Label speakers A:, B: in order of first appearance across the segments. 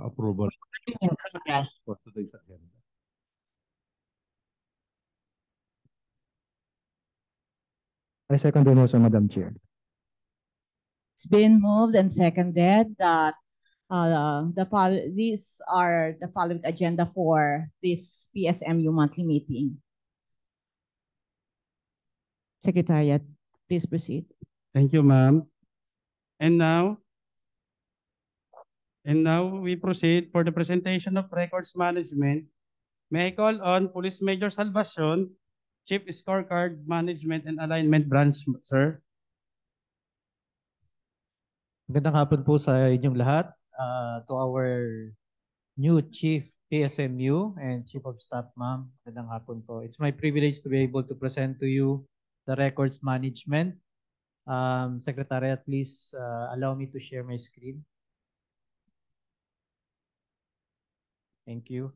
A: approval for today's agenda.
B: I second the motion, Madam Chair.
C: It's been moved and seconded that these are the following agenda for this PSMU monthly meeting. Secretariat, please proceed.
D: Thank you, ma'am. And now we proceed for the presentation of records management. May I call on Police Major Salvacion, Chief Scorecard Management and Alignment Branch, sir.
E: Magandang hapon po sa inyong lahat. To our new Chief PSMU and Chief of Staff, ma'am, magandang hapon po. It's my privilege to be able to present to you the records management. Secretariat, please allow me to share my screen. Thank you.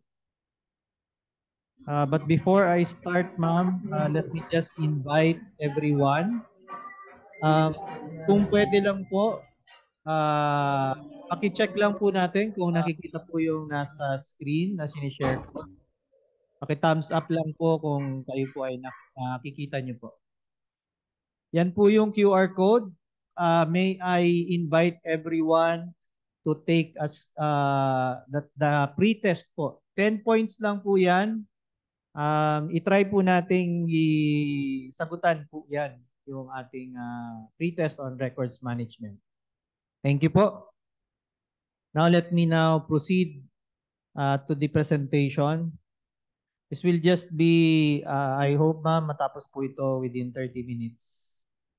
E: But before I start, ma'am, let me just invite everyone. Kung pwede lang po, paki-check lang po natin kung nakikita po yung nasa screen na sinishare ko. Paki-thumbs up lang po kung kayo po ay nakikita nyo po. Yan po yung QR code. May I invite everyone to take the pre-test po. 10 points lang po yan. I-try po nating sagutan po yan yung ating pre-test on records management. Thank you po. Now let me now proceed to the presentation. This will just be, I hope ma'am, matapos po ito within 30 minutes.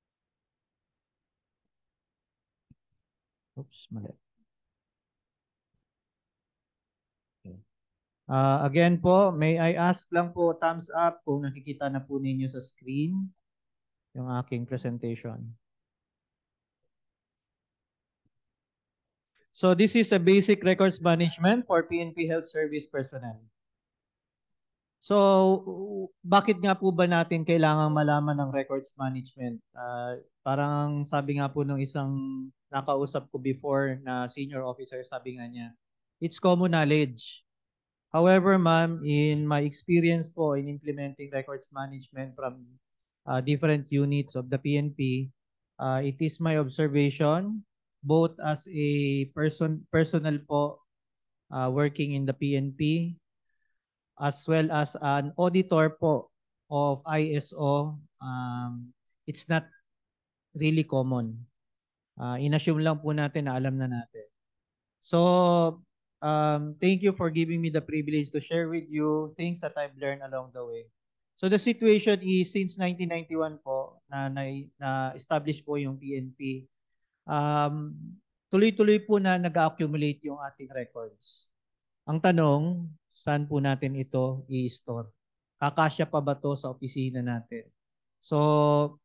E: Oops, mali. Again po, may I ask lang po thumbs up kung nakikita na po ninyo sa screen yung aking presentation. So this is a basic records management for PNP Health Service personnel. So bakit nga po ba natin kailangan malaman ng records management? Parang sabi nga po nung isang nakausap ko before na senior officer, sabi nga niya, it's common knowledge. However, ma'am, in my experience po in implementing records management from different units of the PNP, it is my observation, both as a personal po working in the PNP, as well as an auditor po of ISO, it's not really common. Inassume lang po natin na alam na natin. So, thank you for giving me the privilege to share with you things that I've learned along the way. So the situation is since 1991 po na-establish po yung PNP, tuloy-tuloy po na nag-accumulate yung ating records. Ang tanong, saan po natin ito i-store? Kakasya pa ba to sa opisina natin? So,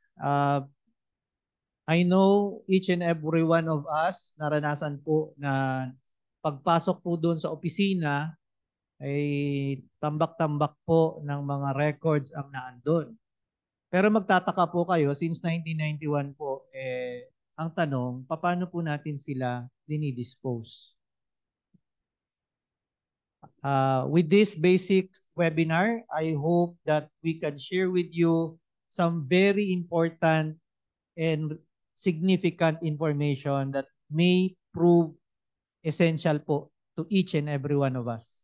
E: I know each and every one of us naranasan po na pagpasok po doon sa opisina ay tambak-tambak po ng mga records ang naandun. Pero magtataka po kayo, since 1991 po, ang tanong, paano po natin sila dinidispose? With this basic webinar, I hope that we can share with you some very important and significant information that may prove essential po to each and every one of us.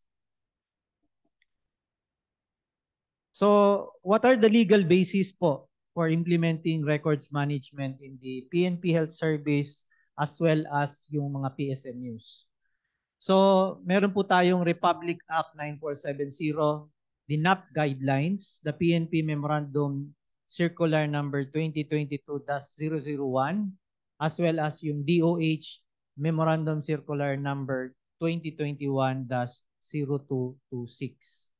E: So, what are the legal basis po for implementing records management in the PNP Health Service as well as yung mga PSMUs? So, meron po tayong Republic Act 9470, the NAP Guidelines, the PNP Memorandum Circular Number 2022-001, as well as yung DOH Memorandum Circular Number 2021-0226.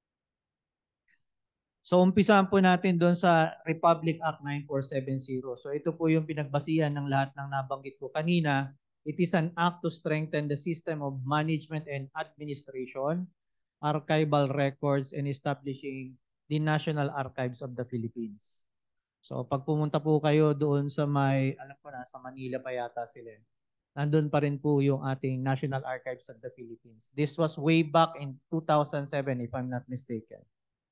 E: So umpisahan po natin doon sa Republic Act 9470. So ito po yung pinagbasihan ng lahat ng nabanggit ko kanina. It is an act to strengthen the system of management and administration, archival records, and establishing the National Archives of the Philippines. So pag pumunta po kayo doon sa may, alam ko na, sa Manila pa yata sila. nandun pa rin po yung ating National Archives of the Philippines. This was way back in 2007 if I'm not mistaken.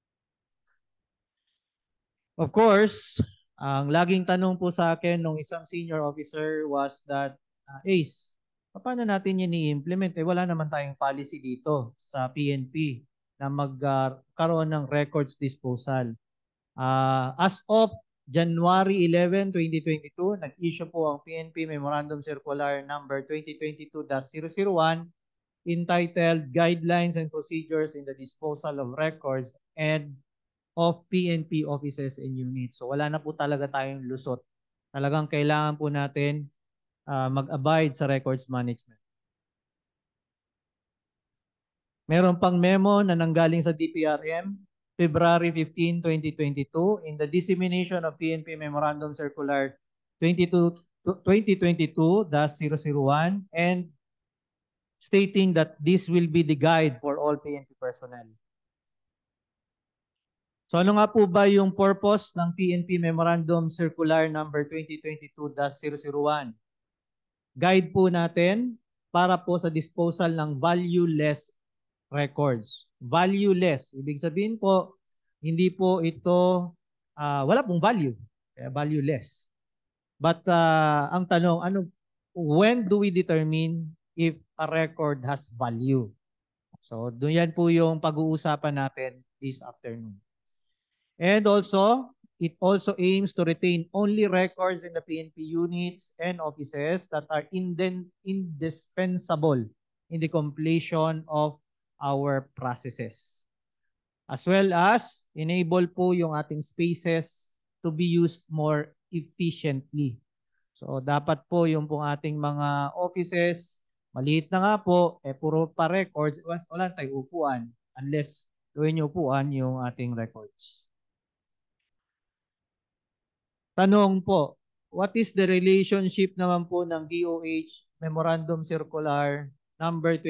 E: Of course, ang laging tanong po sa akin ng isang senior officer was that, Ace, paano natin yun i-implement? Wala naman tayong policy dito sa PNP na magkaroon ng records disposal. As of January 11, 2022, nag-issue po ang PNP Memorandum Circular number 2022-001 entitled Guidelines and Procedures in the Disposal of Records and of PNP Offices and Units. So wala na po talaga tayong lusot. Talagang kailangan po natin mag-abide sa records management. Meron pang memo na nanggaling sa DPRM February 15, 2022 in the dissemination of PNP Memorandum Circular 2022-001 and stating that this will be the guide for all PNP personnel. So ano nga po ba yung purpose ng PNP Memorandum Circular number 2022-001? Guide po natin para po sa disposal ng valueless records. Valueless. Ibig sabihin po, hindi po ito, wala pong value. Kaya valueless. But ang tanong, when do we determine if a record has value? So, doon yan po yung pag-uusapan natin this afternoon. And also, it also aims to retain only records in the PNP units and offices that are indispensable in the completion of our processes. As well as, enable po yung ating spaces to be used more efficiently. So, dapat po yung pong ating mga offices, maliit na nga po, puro pa records, wala tayong upuan unless gawin yung upuan yung ating records. Tanong po, what is the relationship naman po ng DOH Memorandum Circular number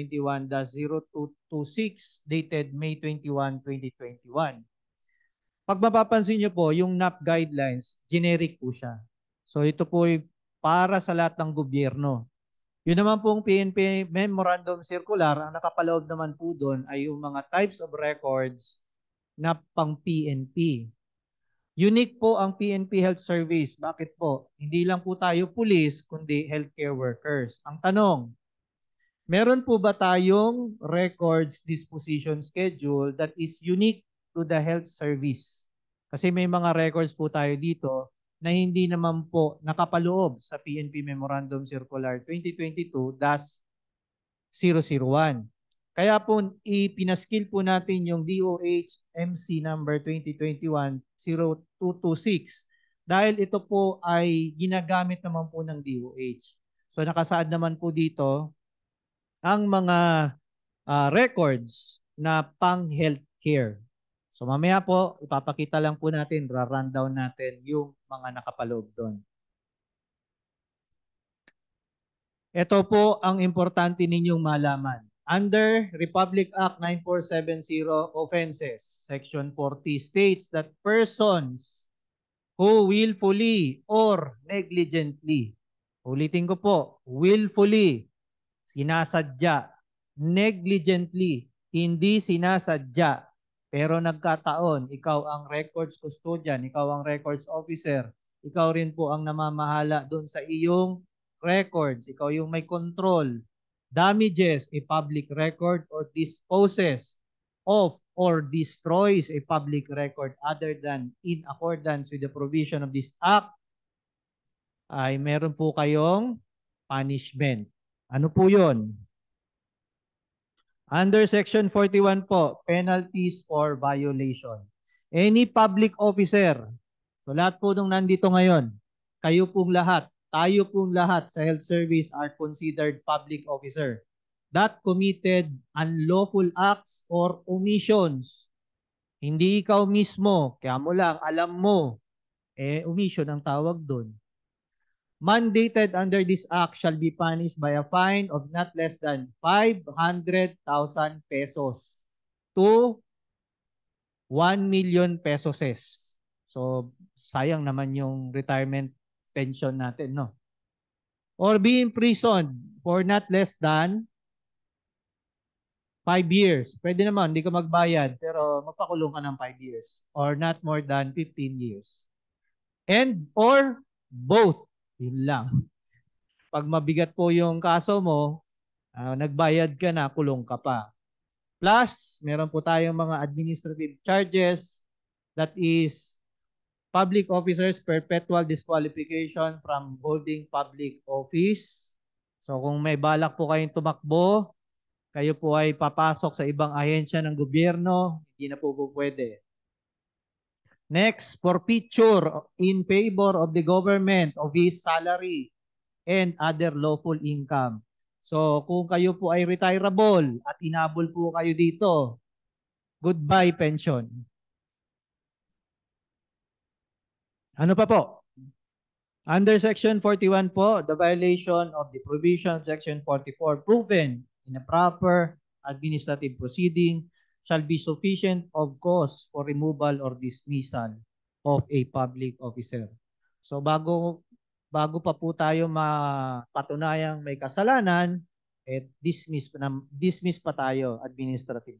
E: 2021-0226 dated May 21, 2021? Pag mapapansin nyo po, yung NAP guidelines, generic po siya. So ito po ay para sa lahat ng gobyerno. Yun naman pong PNP Memorandum Circular, ang nakapaloob naman po doon ay yung mga types of records na pang PNP. Unique po ang PNP Health Service. Bakit po? Hindi lang po tayo pulis, kundi healthcare workers. Ang tanong, meron po ba tayong records disposition schedule that is unique to the health service? Kasi may mga records po tayo dito na hindi naman po nakapaloob sa PNP Memorandum Circular 2022-001. Kaya po ipinaskill po natin yung DOH MC number 2021-0226 dahil ito po ay ginagamit naman po ng DOH. So nakasaad naman po dito ang mga records na pang healthcare. So mamaya po ipapakita lang po natin, ra-rundown natin yung mga nakapaloob doon. Ito po ang importante ninyong malaman. Under Republic Act 9470 offenses, Section 40 states that persons who willfully or negligently, ulitin ko po, willfully, sinasadya, negligently, hindi sinasadya, pero nagkataon, ikaw ang records custodian, ikaw ang records officer, ikaw rin po ang namamahala doon sa iyong records, ikaw yung may control, damages a public record or disposes of or destroys a public record other than in accordance with the provision of this act, ay meron po kayong punishment. Ano po yun? Under Section 41 po, penalties for violation. Any public officer, so lahat po nung nandito ngayon, kayo pong lahat, tayo pong lahat sa health service are considered public officer that committed unlawful acts or omissions. Hindi ikaw mismo, kaya mo lang, alam mo, omission ang tawag doon. Mandated under this act shall be punished by a fine of not less than 500,000 pesos to 1 million pesos. So, sayang naman yung retirement pension natin, no? or be imprisoned for not less than 5 years. Pwede naman, hindi ka magbayad, pero magpakulong ka ng 5 years or not more than 15 years. And or both. Yun lang. Pag mabigat po yung kaso mo, nagbayad ka na, kulong ka pa. Plus, meron po tayong mga administrative charges, that is public officers perpetual disqualification from holding public office. So kung may balak po kayong tumakbo, kayo po ay papasok sa ibang ahensya ng gobyerno, hindi na po pwede. Next, forfeiture in favor of the government of his salary and other lawful income. So kung kayo po ay retirable at inabol po kayo dito, goodbye pension. Ano pa po? Under Section 41 po, the violation of the provision of Section 44 proven in a proper administrative proceeding shall be sufficient of cause for removal or dismissal of a public officer. So bago pa po tayo mapatunayang may kasalanan, dismiss pa tayo administrative.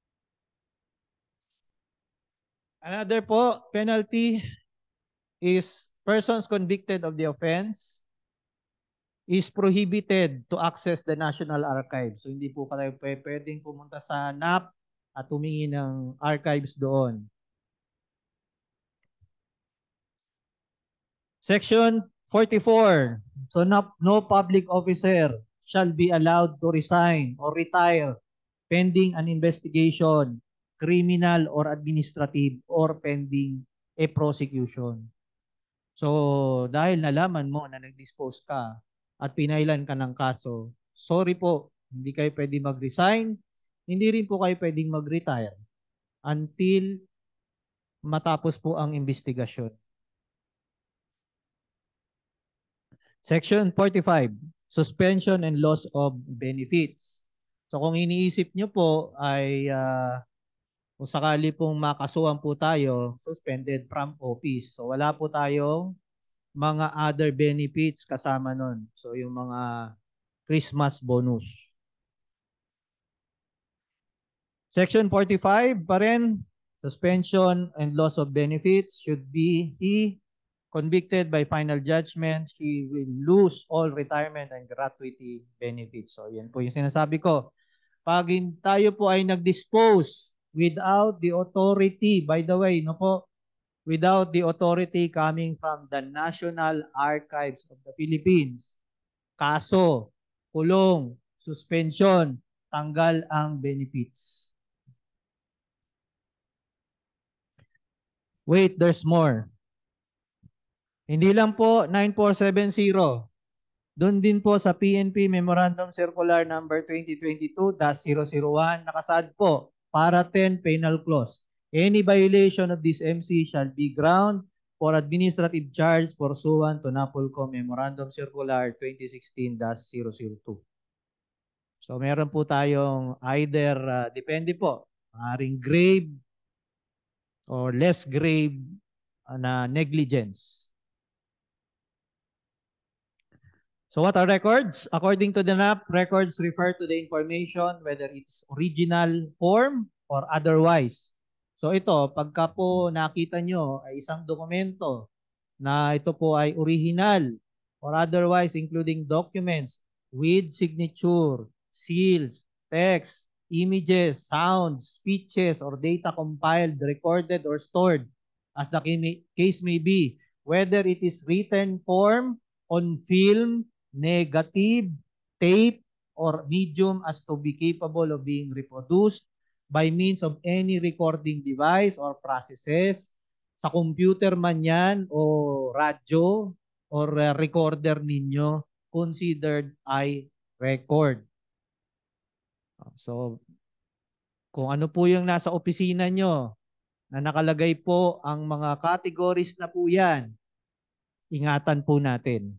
E: Another po, penalty is persons convicted of the offense is prohibited to access the National Archives. So hindi po kayo pwedeng pumunta sa NAP at humingi ng archives doon. Section 44. So no public officer shall be allowed to resign or retire pending an investigation, criminal or administrative, or pending a prosecution. So, dahil nalaman mo na nag-dispose ka at pinailan ka ng kaso, sorry po, hindi kayo pwede mag-resign, hindi rin po kayo pwedeng mag-retire until matapos po ang investigasyon. Section 45, suspension and loss of benefits. So, kung iniisip nyo po ay kung sakali pong makasuhan po tayo, suspended from office. So wala po tayong mga other benefits kasama nun. So yung mga Christmas bonus. Section 45 pa rin, suspension and loss of benefits should be convicted by final judgment. She will lose all retirement and gratuity benefits. So yan po yung sinasabi ko. Pag tayo po ay nag-dispose without the authority, by the way, no po, without the authority coming from the National Archives of the Philippines, kaso, kulong, suspension, tanggal ang benefits. Wait, there's more. Hindi lang po 9470. Doon din po sa PNP Memorandum Circular number 2022-001, nakasaad po, para 10 penal clause. Any violation of this MC shall be ground for administrative charge pursuant to NAPOLCO Memorandum Circular 2016-002. So meron po tayong either, depende po, maaaring grave or less grave na negligence. So what are records? According to the NAP, records refer to the information whether it's original form or otherwise. So ito, pagka po nakita nyo ay isang dokumento na ito po ay original or otherwise including documents with signature, seals, text, images, sounds, speeches, or data compiled, recorded, or stored as the case may be, whether it is written form, on film, negative, tape, or medium as to be capable of being reproduced by means of any recording device or processes, sa computer man yan o radyo or recorder ninyo, considered ay record. So, kung ano po yung nasa opisina nyo na nakalagay po ang mga categories na po yan, ingatan po natin.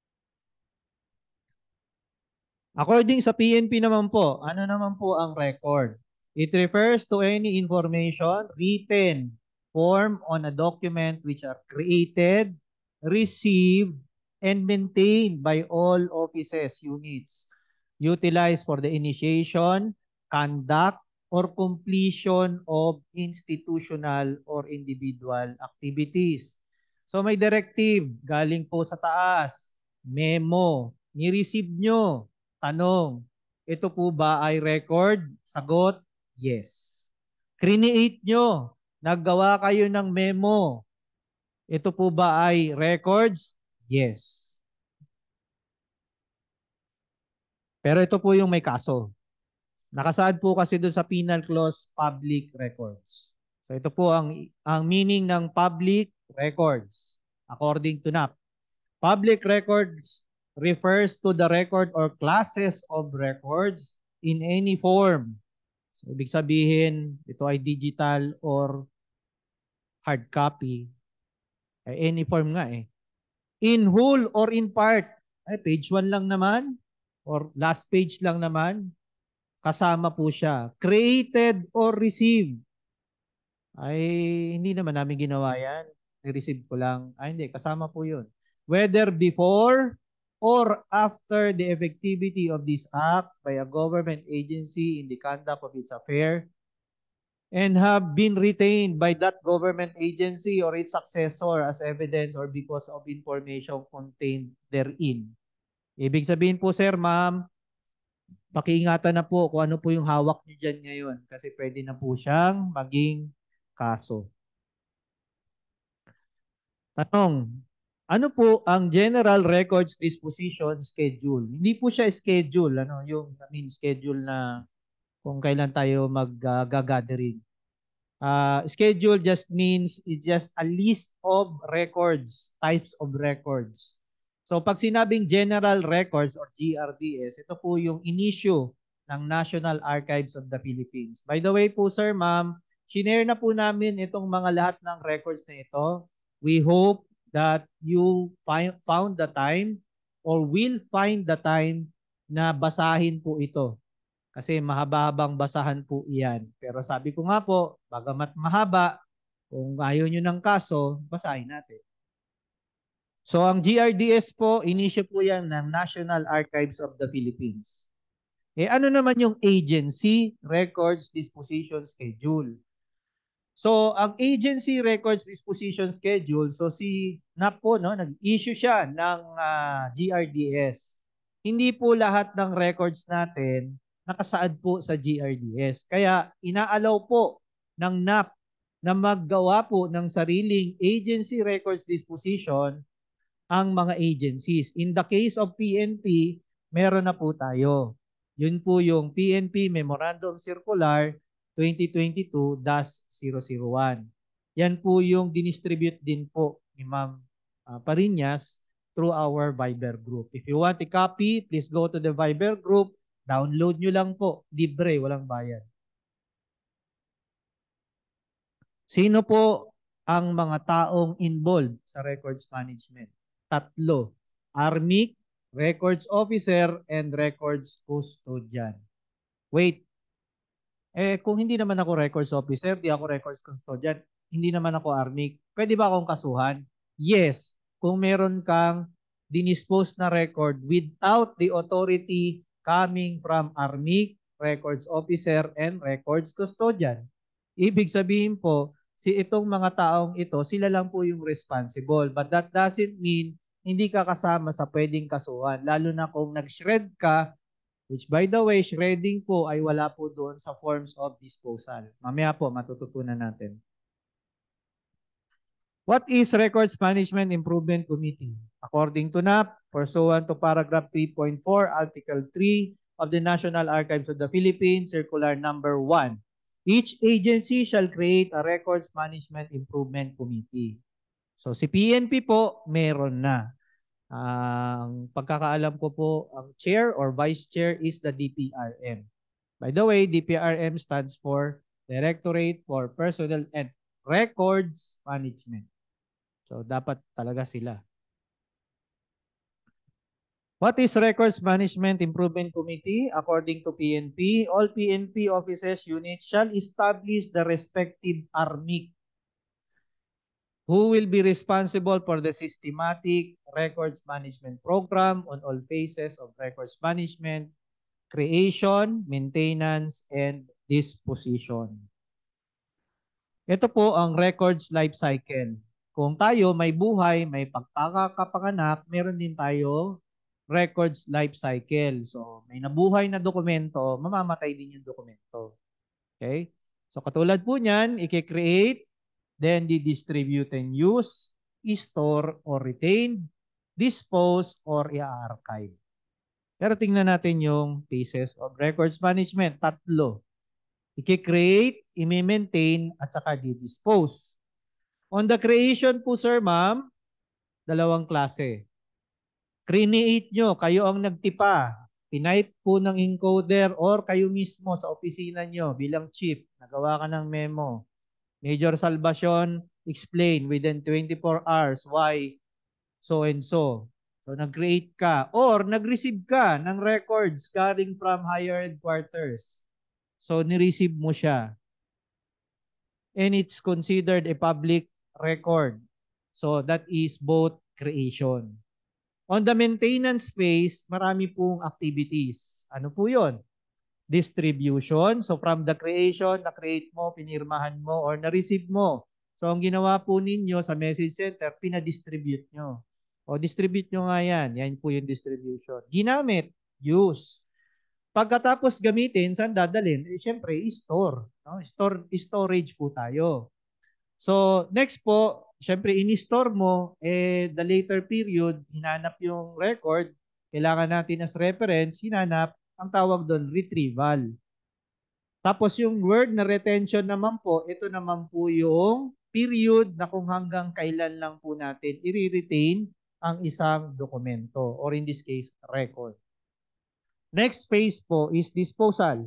E: According sa PNP naman po, ano naman po ang record? It refers to any information, written, form on a document which are created, received, and maintained by all offices, units, utilized for the initiation, conduct, or completion of institutional or individual activities. So may directive galing po sa taas, memo, ni-receive nyo, tanong, ito po ba ay record? Sagot, yes. Create nyo, naggawa kayo ng memo, ito po ba ay records? Yes. Pero ito po yung may kaso. Nakasaad po kasi doon sa penal clause, public records. So ito po ang meaning ng public records according to NAP. Public records refers to the record or classes of records in any form. So ibig sabihin, ito ay digital or hard copy. Any form nga eh. In whole or in part. Ay, page 1 lang naman or last page lang naman. Kasama po siya. Created or received. Ay, hindi naman namin ginawa yan. I-receive ko lang. Ay, hindi. Kasama po yun. Whether before or after the effectivity of this act by a government agency in the conduct of its affair and have been retained by that government agency or its successor as evidence or because of information contained therein. Ibig sabihin po, sir, ma'am, pakiingatan na po kung ano po yung hawak niyo dyan ngayon kasi pwede na po siyang maging kaso. Tanong, ano po ang General Records Disposition Schedule? Hindi po siya schedule, schedule na kung kailan tayo mag-gathering. Schedule just means it's just a list of records, types of records. So pag sinabing General Records or GRDS, ito po yung in-issue ng National Archives of the Philippines. By the way po sir, ma'am, shinare na po namin itong mga lahat ng records na ito. We hope that you found the time or will find the time na basahin po ito. Kasi mahaba-habang basahan po iyan. Pero sabi ko nga po, bagamat mahaba, kung ayaw nyo ng kaso, basahin natin. So ang GRDS po, inisyo po yan ng National Archives of the Philippines. Ano naman yung Agency Records Disposition Schedule? So ang Agency Records Disposition Schedule, so si NAP po, nag-issue siya ng GRDS. Hindi po lahat ng records natin nakasaad po sa GRDS. Kaya inaalaw po ng NAP na maggawa po ng sariling agency records disposition ang mga agencies. In the case of PNP, meron na po tayo. Yun po yung PNP Memorandum Circular 2022-001. Yan po yung dinistribute din po ni Ma'am Pariñas through our Viber group. If you want a copy, please go to the Viber group. Download nyo lang po. Libre, walang bayad. Sino po ang mga taong involved sa records management? 3. Armic, records officer, and records custodian. Wait. Kung hindi naman ako records officer, di ako records custodian, hindi naman ako Armic, pwede ba akong kasuhan? Yes. Kung meron kang dinispose na record without the authority coming from Armic, records officer, and records custodian. Ibig sabihin po, itong mga taong ito, sila lang po yung responsible. But that doesn't mean hindi ka kasama sa pwedeng kasuhan. Lalo na kung nag-shred ka, which by the way, shredding po ay wala po doon sa forms of disposal. Mamaya po, matututunan natin. What is Records Management Improvement Committee? According to NAP, pursuant to paragraph 3.4, article 3 of the National Archives of the Philippines, circular number 1, each agency shall create a Records Management Improvement Committee. So si PNP po, meron na. Ang pagkakaalam ko po, ang chair or vice chair is the DPRM. By the way, DPRM stands for Directorate for Personnel and Records Management. So, dapat talaga sila. What is Records Management Improvement Committee? According to PNP, all PNP offices units shall establish the respective Armic Who will be responsible for the systematic records management program on all phases of records management, creation, maintenance, and disposition? Ito po ang records life cycle. Kung tayo may buhay, may pagkakapanganak, meron din tayo records life cycle. So, may nabuhay na dokumento, mamamatay din yung dokumento. Okay? So, katulad po niyan, i-create, then di-distribute and use, i-store or retain, dispose, or i-archive. Pero tingnan natin yung phases of records management. 3. I-create, i-maintain, at saka di-dispose. On the creation po, sir, ma'am, 2 klase. Create nyo, kayo ang nagtipa. Tinype po ng encoder or kayo mismo sa opisina nyo bilang chief. Nagawa ka ng memo. Major Salvacion, explain within 24 hours why so and so. So, nag-create ka or nag-receive ka ng records galing from higher headquarters. So, ni-receive mo siya. And it's considered a public record. So, that is both creation. On the maintenance phase, marami pong activities. Ano po yun? Distribution. So, from the creation, na-create mo, pinirmahan mo, or na-receive mo. So, ang ginawa po ninyo sa message center, pinadistribute nyo. O, distribute nyo nga yan. Yan po yung distribution. Ginamit, use. Pagkatapos gamitin, saan dadalhin? Siyempre, i-store. No? Storage po tayo. So, next po, siyempre, in-store mo, the later period, hinanap yung record, kailangan natin as reference, hinanap, ang tawag doon, retrieval. Tapos yung word na retention naman po, ito naman po yung period na kung hanggang kailan lang po natin i-retain ang isang dokumento or in this case, record. Next phase po is disposal.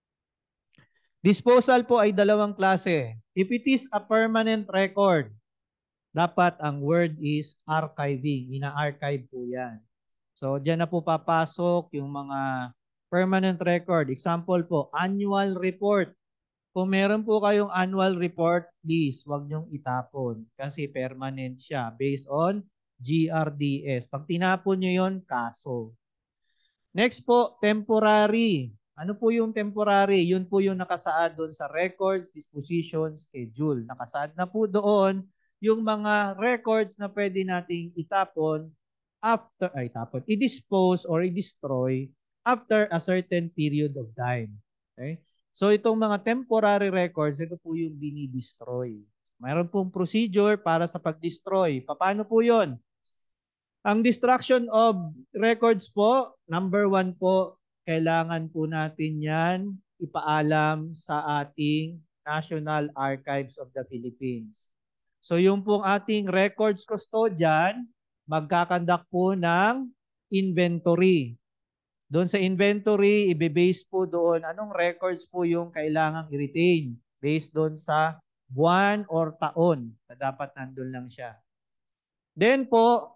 E: Disposal po ay 2 klase. If it is a permanent record, dapat ang word is archiving. Ina-archive po yan. So, dyan na po papasok yung mga permanent record. Example po, annual report. Kung meron po kayong annual report, please, huwag nyong itapon kasi permanent siya based on GRDS. Pag tinapon nyo yun, kaso. Next po, temporary. Ano po yung temporary? Yun po yung nakasaad doon sa records, disposition, schedule. Nakasaad na po doon yung mga records na pwede nating itapon after, i-dispose or i-destroy after a certain period of time. Okay? So itong mga temporary records, ito po yung dinidestroy. Mayroon pong procedure para sa pag-destroy. Paano po yun? Ang destruction of records po, number 1 po, kailangan po natin yan ipaalam sa ating National Archives of the Philippines. So yung pong ating records custodian, magkakandak po ng inventory. Doon sa inventory, ibe-base po doon anong records po yung kailangang i-retain based doon sa buwan or taon na dapat nandun lang siya. Then po,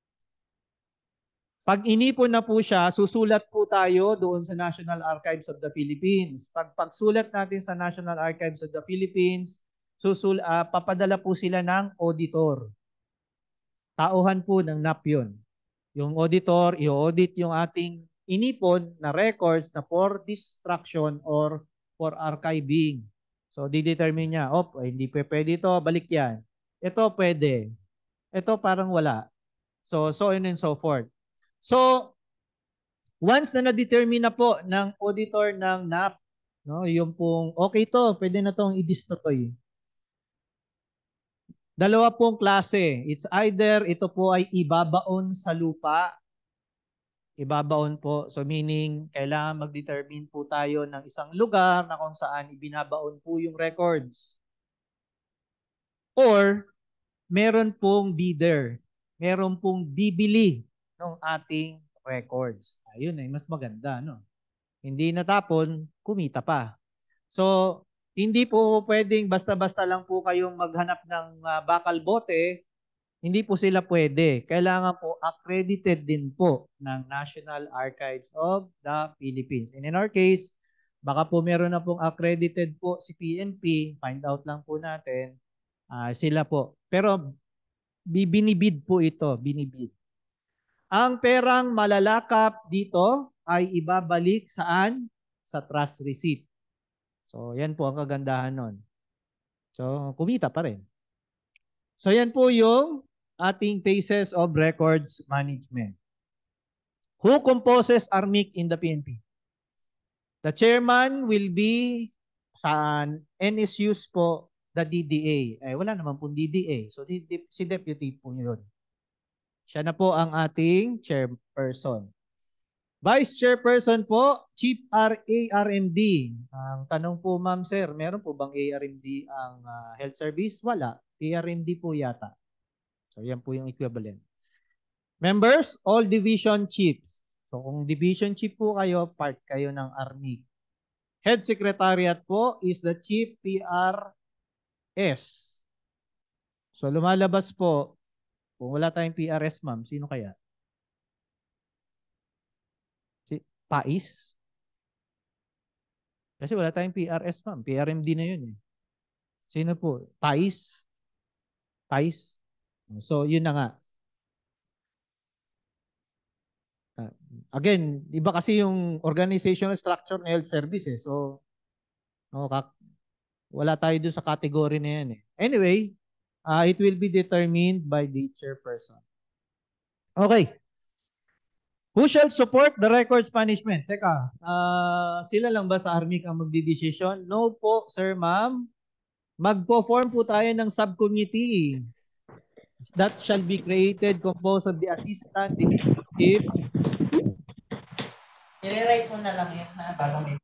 E: pag inipon na po siya, susulat po tayo doon sa National Archives of the Philippines. Pagsulat natin sa National Archives of the Philippines, papadala po sila ng auditor. Tauhan po ng NAP yun. Yung auditor, i-audit yung ating inipon na records na for destruction or for archiving. So, di-determine niya, hindi pwede ito, balik yan. Ito pwede. Ito parang wala. So on and so forth. So, once na na-determine na po ng auditor ng NAP, no, yung pong, okay to, pwede na itong i-destroy. 2 pong klase. It's either ito po ay ibabaon sa lupa, ibabaon po. So meaning, kailangan mag-determine po tayo ng isang lugar na kung saan ibinabaon po yung records. Or, meron pong bidder. Meron pong bibili ng ating records. Ayun ay mas maganda, no? Hindi natapon, kumita pa. So, hindi po pwedeng basta-basta lang po kayong maghanap ng bakal bote. Hindi po sila pwede. Kailangan po accredited din po ng National Archives of the Philippines. And in our case, baka po meron na pong accredited po si PNP. Find out lang po natin. Sila po Pero binibid po ito, binibid. Ang perang malalakap dito ay ibabalik saan? Sa trust receipt. So, yan po ang kagandahan nun. So, kumita pa rin. So, yan po yung ating phases of records management. Who composes ARMIC in the PNP? The chairman will be sa NSUs po, the DDA. Wala naman pong DDA. So, si deputy po yun. Siya na po ang ating chairperson. Vice Chairperson po, Chief RMD. Ang tanong po, ma'am, sir, meron po bang ARMD ang health service? Wala. ARMD po yata. So, yan po yung equivalent. Members, all division chiefs. So, kung division chief po kayo, part kayo ng ARMIC. Head Secretariat po is the Chief PRS. So, lumalabas po, kung wala tayong PRS, ma'am, sino kaya? PAIS? Kasi wala tayong PRS, ma'am. PRMD na yun eh. Sino po? PAIS? PAIS? So, yun na nga. Again, iba kasi yung organizational structure ng health service eh. So, wala tayo doon sa category na yan eh. Anyway, it will be determined by the chairperson. Okay. Who shall support the records management? Teka, sila lang ba sa ARMIC ang magdidesisyon? No po, sir, ma'am. Magpo-form po tayo ng subcommittee that shall be created composed of the assistant division chiefs.
C: I-rewrite mo na lang yun ha, bago may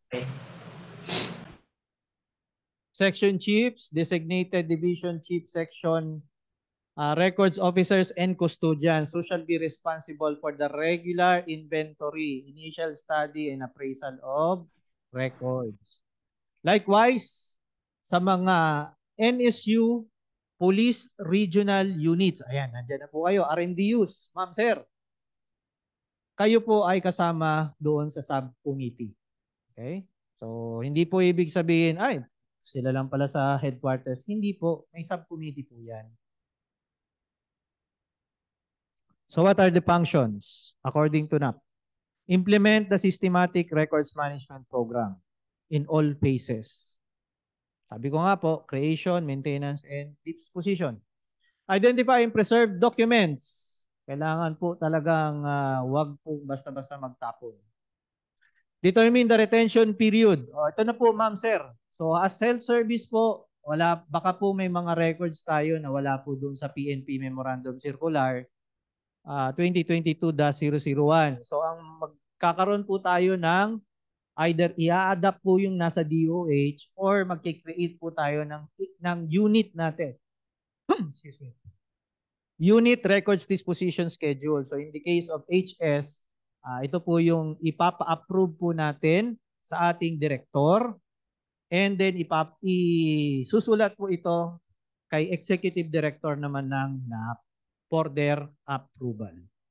E: Section chiefs, designated division chief section, records officers and custodians who shall be responsible for the regular inventory, initial study, and appraisal of records. Likewise, sa mga NSU Police Regional Units, ayan, nandiyan na po kayo, RMDUs, ma'am, sir, kayo po ay kasama doon sa subcommittee. Okay? So, hindi po ibig sabihin, ay, sila lang pala sa headquarters. Hindi po, may subcommittee po yan. So what are the functions according to NAP? Implement the systematic records management program in all phases. Sabi ko nga po, creation, maintenance, and disposition. Identify and preserve documents. Kailangan po talagang wag po basta-basta magtapon. Determine the retention period. Ito na po, ma'am, sir. So as self-service po, baka po may mga records tayo na wala po doon sa PNP Memorandum Circular 2022-001. So ang magkakaroon po tayo ng either i-adapt po yung nasa DOH or magkikreate po tayo ng unit natin. Excuse me. Unit Records Disposition Schedule. So in the case of HS, ito po yung ipapa-approve po natin sa ating director. And then isusulat po ito kay Executive Director naman ng NAP for their approval.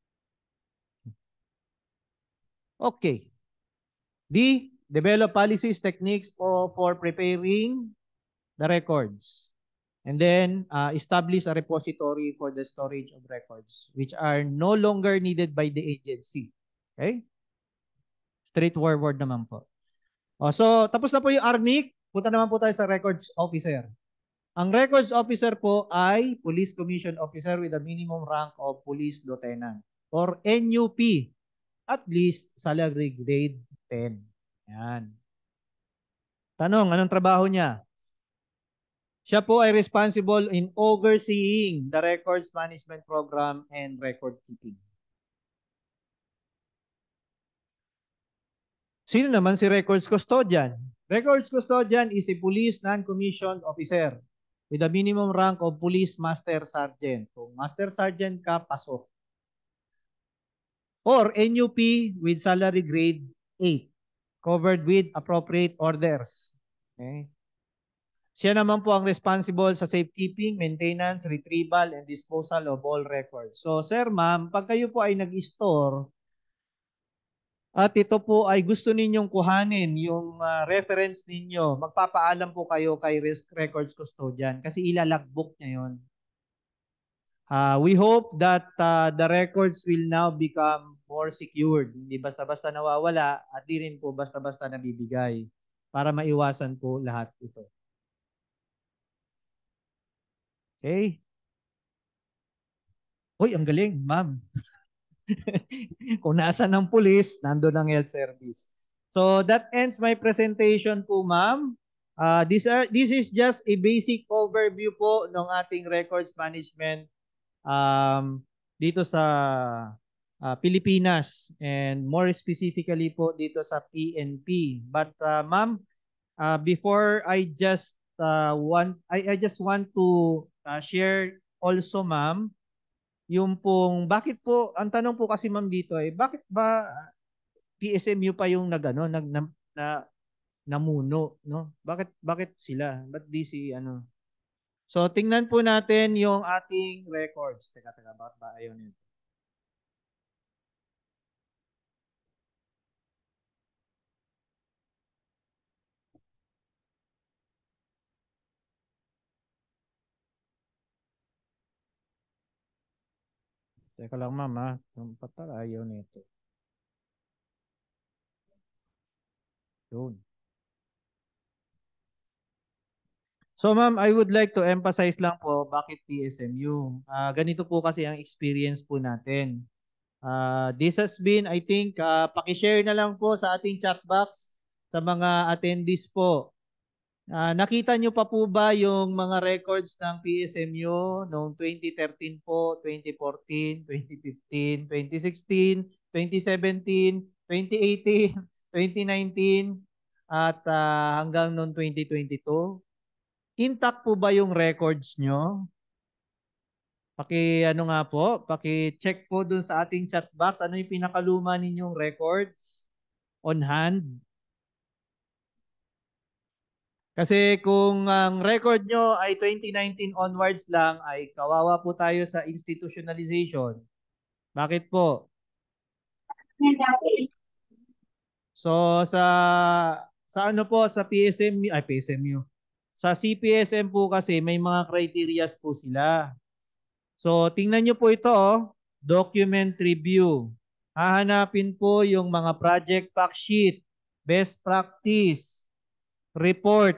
E: Okay. D, develop policies, techniques for preparing the records. And then establish a repository for the storage of records which are no longer needed by the agency. Okay? Straightforward naman po. So, tapos na po yung ARMIC. Punta naman po tayo sa records officer. Ang records officer po ay Police Commission Officer with a minimum rank of Police Lieutenant or NUP, at least salary grade 10. Yan. Tanong, anong trabaho niya? Siya po ay responsible in overseeing the records management program and record keeping. Sino naman si records custodian? Records custodian is a police non-commissioned officer with a minimum rank of police master sergeant. Kung master sergeant ka, pasok. Or NUP with salary grade 8, covered with appropriate orders. Okay. Siya naman po ang responsible sa safekeeping, maintenance, retrieval, and disposal of all records. So, sir, ma'am, pag kayo po ay nag-store at ito po ay gusto ninyong kuhanin yung reference ninyo, magpapaalam po kayo kay records custodian kasi ilalagbook niya yon. We hope that the records will now become more secured. Hindi basta-basta nawawala at di rin po basta-basta nabibigay para maiwasan po lahat ito. Okay? Uy, ang galing, ma'am. Kung nasa ng pulis, nandun ang health service. So that ends my presentation po, ma'am. This is just a basic overview po ng ating records management dito sa Pilipinas and more specifically po dito sa PNP. But ma'am, before I just I just want to share also, ma'am, yung pong bakit po ang tanong po kasi ma'am dito ay bakit ba PSMU pa yung nagano namuno, no? Bakit sila? Ba't di si ano? So tingnan po natin yung ating records. Teka, bakit ba ayaw nito? Teka lang, ma'am, ha? Ba't ayaw nito? Yun. So ma'am, I would like to emphasize lang po bakit PSMU. Ganito po kasi ang experience po natin. This has been, I think, pakishare na lang po sa ating chat box sa mga attendees po. Nakita nyo pa po ba yung mga records ng PSMU noong 2013 po, 2014, 2015, 2016, 2017, 2018, 2019, at hanggang noong 2022? Intact po ba yung records nyo? Ano nga po, paki-check po dun sa ating chat box, ano yung pinakaluma ninyong records on hand? Kasi kung ang record nyo ay 2019 onwards lang, ay kawawa po tayo sa institutionalization. Bakit po? So sa ano po, sa PSMU, sa CPSM po kasi may mga criterias po sila. So tingnan nyo po ito, document review. Hahanapin po yung mga project fact sheet, best practice, report.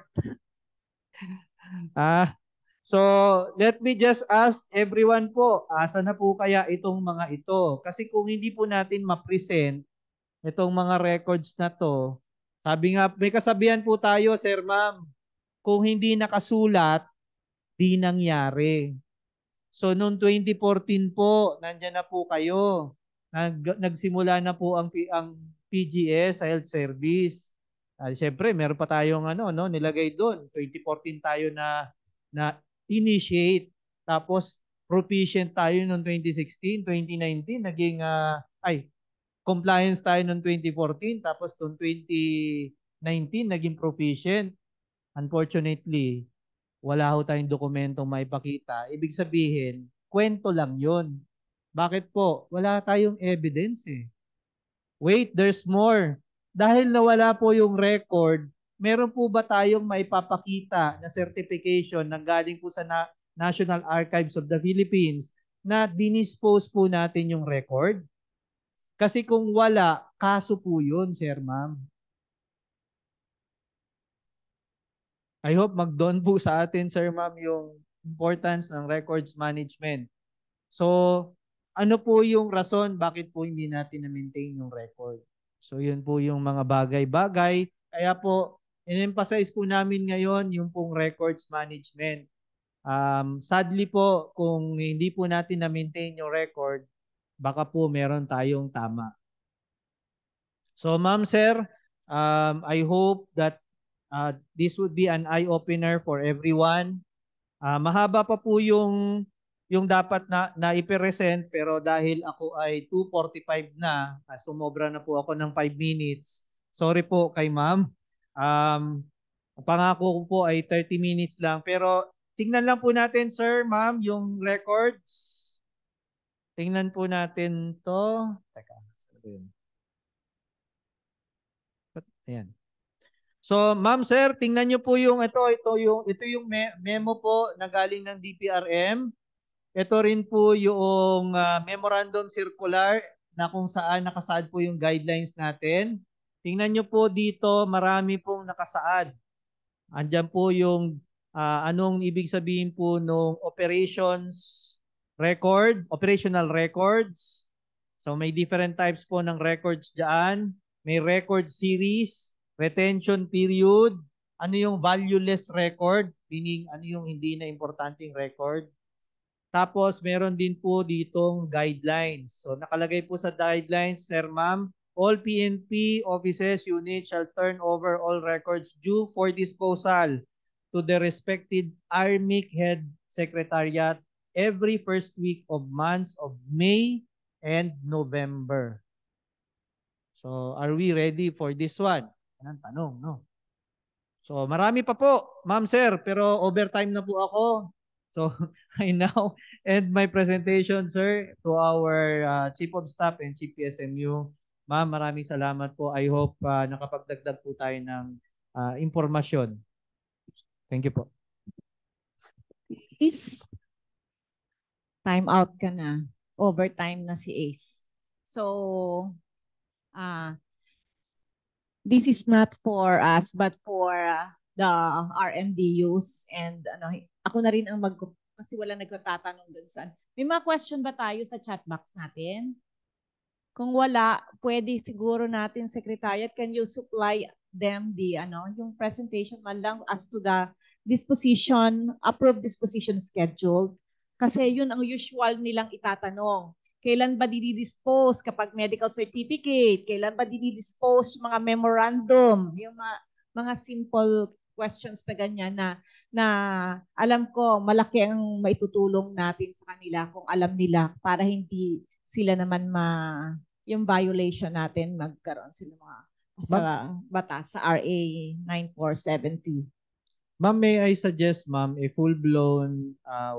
E: So let me just ask everyone po, asa na po kaya itong mga ito? Kasi kung hindi po natin ma-present itong mga records na to, sabi nga, may kasabihan po tayo, sir, ma'am, kung hindi nakasulat, di nangyari. So noong 2014 po, nandiyan na po kayo. Nagsimula na po ang PGS sa health service. Siyempre, meron pa tayong nilagay doon. 2014 tayo na initiate. Tapos proficient tayo noong 2016, 2019 naging compliance tayo noong 2014 tapos noong 2019 naging proficient. Unfortunately, wala ho tayong dokumentong maipakita. Ibig sabihin, kwento lang yun. Bakit po? Wala tayong evidence eh. Wait, there's more. Dahil nawala po yung record, meron po ba tayong maipapakita na certification na galing po sa National Archives of the Philippines na dinispose po natin yung record? Kasi kung wala, kaso po yun, sir, ma'am. I hope mag-dawn po sa atin, sir, ma'am, yung importance ng records management. So, ano po yung rason bakit po hindi natin na-maintain yung record? So, yun po yung mga bagay-bagay. Kaya po, in-emphasize po namin ngayon yung pong records management. Sadly po, kung hindi po natin na-maintain yung record, baka po meron tayong tama. So, ma'am, sir, I hope that this would be an eye-opener for everyone. Mahaba pa po yung dapat na ipresent pero dahil ako ay 2:45 na, sumobra na po ako ng 5 minutes. Sorry po kay ma'am. Pangako ko po ay 30 minutes lang pero tingnan lang po natin, sir, ma'am, yung records. Tingnan po natin to. Teka, ayan. So, ma'am, sir, tingnan niyo po yung ito yung memo po na galing ng DPRM. Ito rin po yung memorandum circular na kung saan nakasaad po yung guidelines natin. Tingnan nyo po dito, marami pong nakasaad. Andyan po yung anong ibig sabihin po nung operational records. So may different types po ng records dyan. May record series, retention period, ano yung valueless record, meaning ano yung hindi na importanteng record. Tapos meron din po ditong guidelines. So nakalagay po sa guidelines, Sir Ma'am, all PNP offices, units shall turn over all records due for disposal to the respective Army Head Secretariat every first week of months of May and November. So are we ready for this one? Yan ang tanong, no? So marami pa po, Ma'am Sir, pero overtime na po ako. So I now end my presentation, sir, to our Chief of Staff and Chief PSMU. Ma'am, maraming salamat po. I hope nakapagdagdag po tayo ng impormasyon. Thank you po.
C: Is time out ka na. Overtime na si Ace. So, this is not for us but for the RMDUs and ako na rin ang kasi wala nagtatanong dun saan. May mga question ba tayo sa chat box natin? Kung wala, pwede siguro natin, Secretariat, can you supply them yung presentation man lang as to the approved disposition schedule? Kasi yun ang usual nilang itatanong. Kailan ba didispose kapag medical certificate? Kailan ba didispose mga memorandum? Yung mga simple questions na ganyan na alam ko malaki ang maitutulong natin sa kanila kung alam nila para hindi sila naman yung violation natin magkaroon sila mga sa batas sa RA 9470.
E: Ma'am, may I suggest, ma'am, a full-blown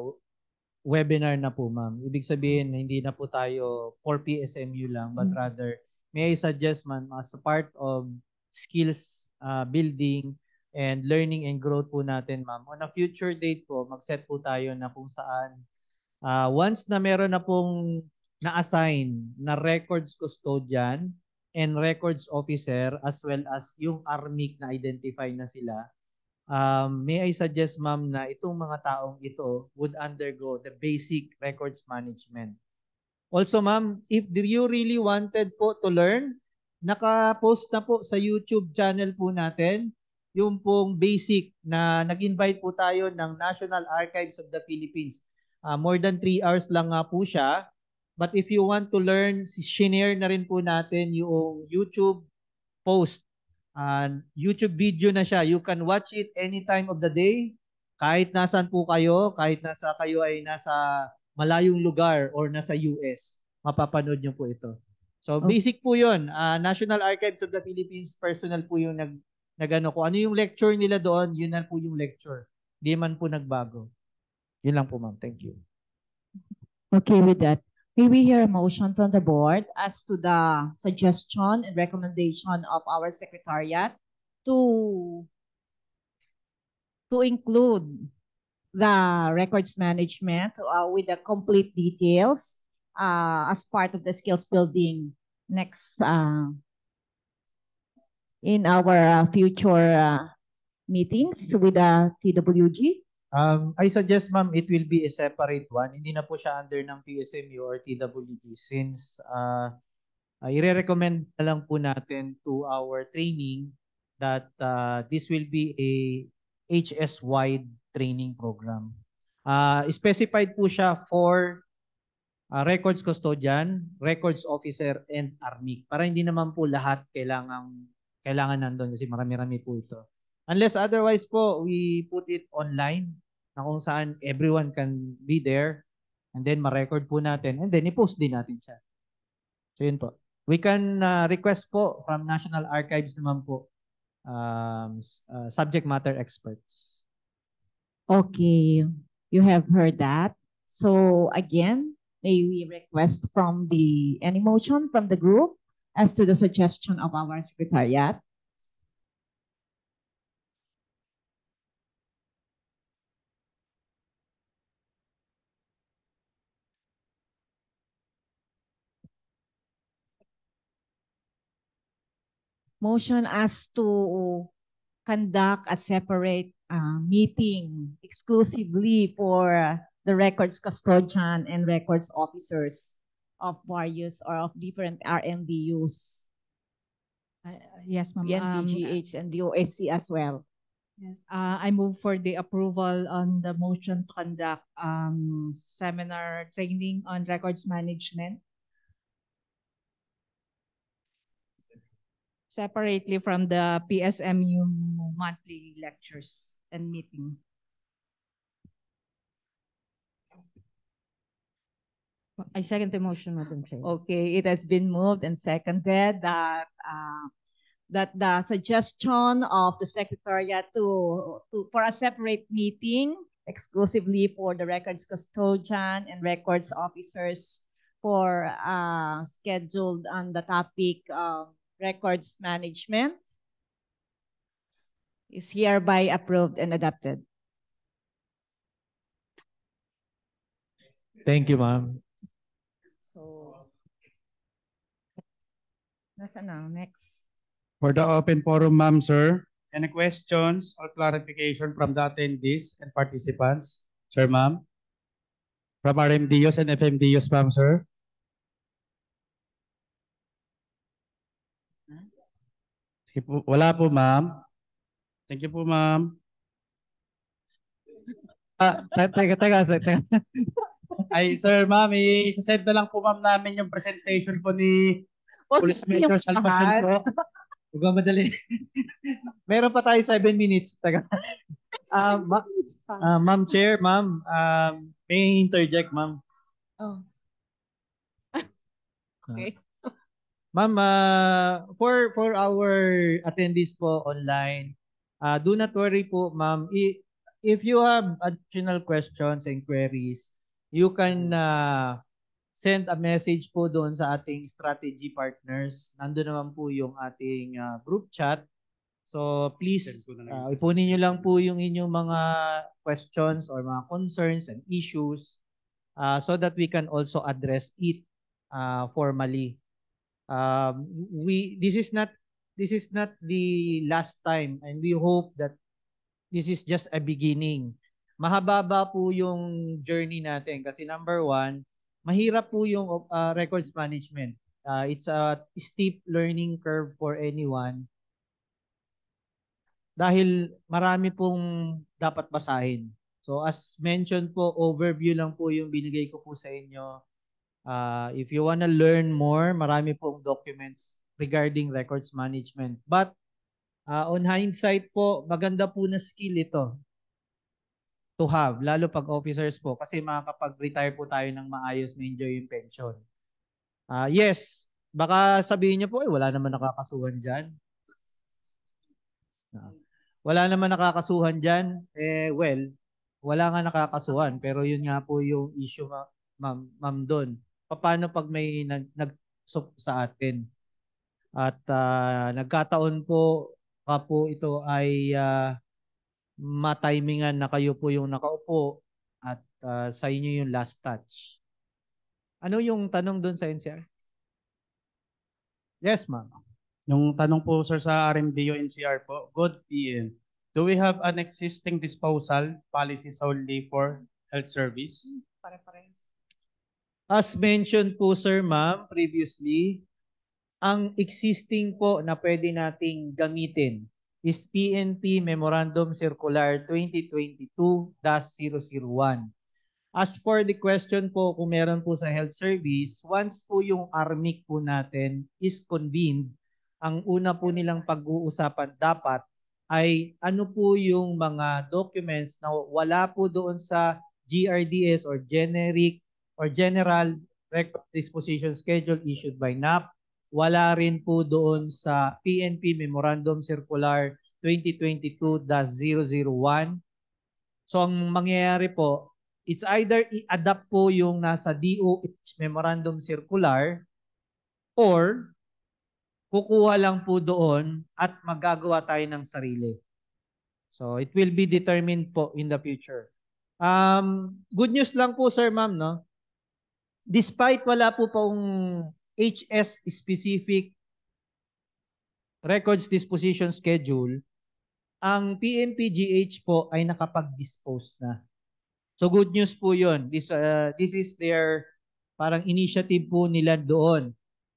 E: webinar na po, ma'am. Ibig sabihin, hindi na po tayo for PSMU lang, but rather, may I suggest, ma'am, as a part of skills building and learning and growth po natin, ma'am. On a future date po, mag-set po tayo na kung saan once na meron na pong na-assign na records custodian and records officer as well as yung ARMIC na identify na sila, may I suggest, ma'am, na itong mga taong ito would undergo the basic records management. Also, ma'am, if you really wanted po to learn, naka-post na po sa YouTube channel po natin yung pong basic na nag-invite po tayo ng National Archives of the Philippines. More than 3 hours lang nga po siya. But if you want to learn, share na rin po natin yung YouTube post. YouTube video na siya. You can watch it any time of the day. Kahit nasan po kayo, kahit kayo ay nasa malayong lugar or nasa US, mapapanood nyo po ito. So basic po yun. National Archives of the Philippines personnel po yung nagano ko. Ano yung lecture nila doon, yun na po yung lecture. Di man po nagbago. Yun lang po, ma'am. Thank you.
C: Okay, with that, may we hear a motion from the board as to the suggestion and recommendation of our Secretariat to include the records management with the complete details as part of the skills building next in our future meetings with the TWG?
E: I suggest, ma'am, it will be a separate one. Hindi na po siya under ng PSMU or TWG since i-recommend na lang po natin to our training that this will be a HS-wide training program. Specified po siya for records custodian, records officer, and ARMIC. Para hindi naman po lahat kailangan nandun kasi marami-rami po ito. Unless otherwise po, we put it online na kung saan everyone can be there and then ma-record po natin and then i-post din natin siya. So yun po. We can request po from National Archives naman po subject matter experts.
C: Okay, you have heard that. So again, may we request from any motion from the group as to the suggestion of our Secretariat? Motion as to conduct a separate meeting exclusively for the records custodian and records officers of various or of different RMDUs,
F: Yes, ma'am.
C: PNPGH and the OSC as well.
F: Yes. I move for the approval on the motion to conduct seminar training on records management separately from the PSMU monthly lectures and meeting. I second the motion, Madam Chair.
C: Okay, it has been moved and seconded that the suggestion of the Secretariat for a separate meeting exclusively for the records custodian and records officers for scheduled on the topic of records management is hereby approved and adopted.
E: Thank you, ma'am.
C: So, nasa na? Next.
D: For the open forum, ma'am, sir, any questions or clarification from the attendees and participants? Sir, ma'am? From RMDUs and FMDUs, ma'am, sir? Sige po, wala po, ma'am. Thank you po, ma'am.
E: Teka.
D: Ay, sir, ma'am, i-send na lang po, ma'am, namin yung presentation po ni Pulis Major Salvacion po.
E: Huwag ka madali. Meron pa tayo 7 minutes. Teka. Ma'am Chair, ma'am, may interject, ma'am.
C: Oh. Okay.
E: Ma'am, for our attendees po online, do not worry po, ma'am. If you have additional questions and queries, you can send a message po doon sa ating strategy partners. Nandun naman po yung ating group chat. So please, ipunin nyo lang po yung inyong mga questions or mga concerns and issues so that we can also address it formally. This is not the last time, and we hope that this is just a beginning. Mahaba po yung journey natin kasi number one, mahirap po yung records management. It's a steep learning curve for anyone dahil marami pong dapat basahin. So as mentioned po, overview lang po yung binigay ko po sa inyo. If you wanna learn more, marami pong documents regarding records management. But on hindsight po, maganda po na skill ito to have, lalo pag officers po, kasi makakapag-retire po tayo ng maayos, ma-enjoy yung pension. Yes, baka sabihin niyo po, wala naman nakakasuhan dyan. Wala naman nakakasuhan dyan. Well, wala nga nakakasuhan, pero yun nga po yung issue, ma'am doon. Paano pag may nag-sup sa atin? At nagkataon po, po ito ay matimingan na kayo po yung nakaupo at sa inyo yung last touch. Ano yung tanong doon sa NCR? Yes, ma'am.
D: Yung tanong po, sir, sa RMDU NCR po, good PM. Do we have an existing disposal policy solely for health service?
C: Pare-pares.
E: As mentioned po, sir, ma'am, previously, ang existing po na pwede nating gamitin is PNP Memorandum Circular 2022-001. As for the question po kung meron po sa health service, once po yung ARMIC po natin is convened, ang una po nilang pag-uusapan dapat ay ano po yung mga documents na wala po doon sa GRDS or generic or general record disposition schedule issued by NAP. Wala rin po doon sa PNP Memorandum Circular 2022-001. So ang mangyayari po, it's either i-adapt po yung nasa DOH Memorandum Circular or kukuha lang po doon at magagawa tayo ng sarili. So it will be determined po in the future. Good news lang po, sir, ma'am, no? Despite wala po pong HS specific records disposition schedule, ang PNP-GH po ay nakapag-dispose na. So good news po yun. This is their parang initiative po nila doon.